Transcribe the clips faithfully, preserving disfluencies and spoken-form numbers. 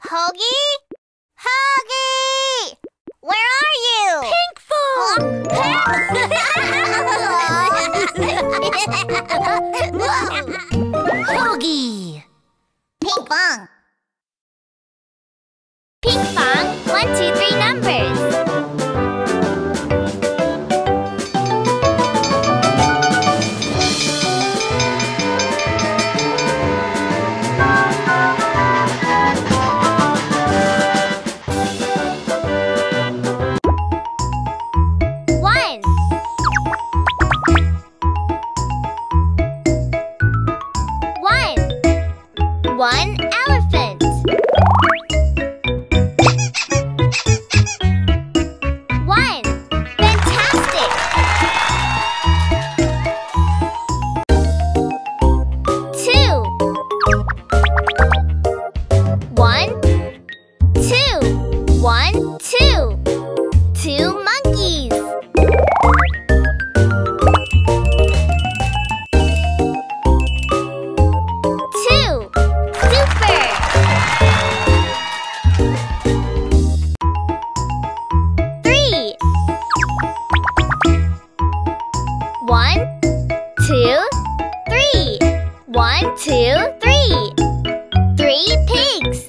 Hoagie? Hoagie! Where are you? Pinkfong! Hoagie! Pinkfong! Pinkfong, one, two, three numbers. One. One. One elephant. One. Fantastic. Two. One. Two. One, two. Two monkeys. Two. Super. Three. One, two, three. One, two, three. Three pigs.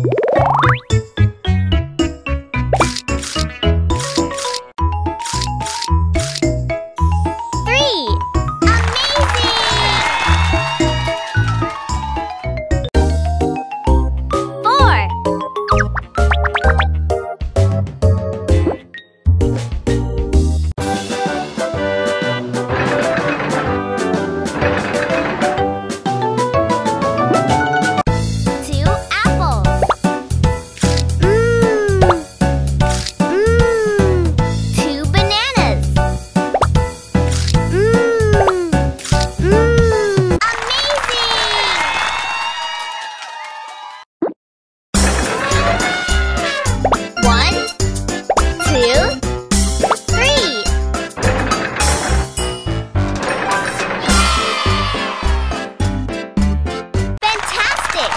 Three. Amazing! Four. Two apples. Mmm. Mmm. Two bananas. Mmm. Mmm. Amazing! One, two, three. Fantastic!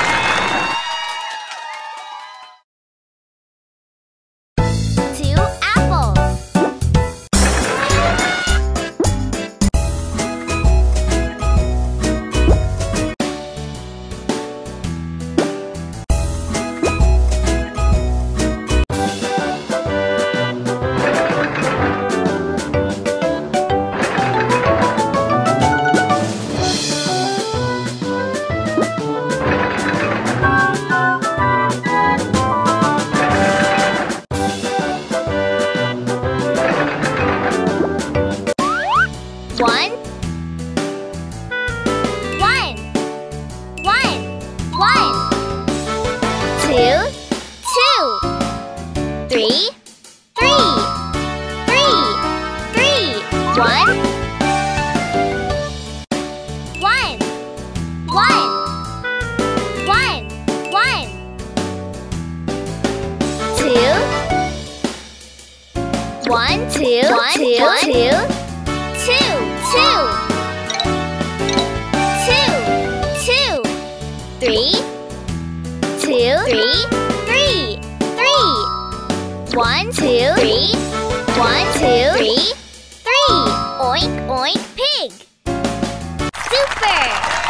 Two apples. One. One. One. One. Two. Two. Three. Three. Three. Three. One. One. One. One. One. Two. One, two, one, two, one, two. Two, two. Two, two. Three. Two, three, three, three. One, two, three. One, two, three, three. Oink, oink, pig. Super!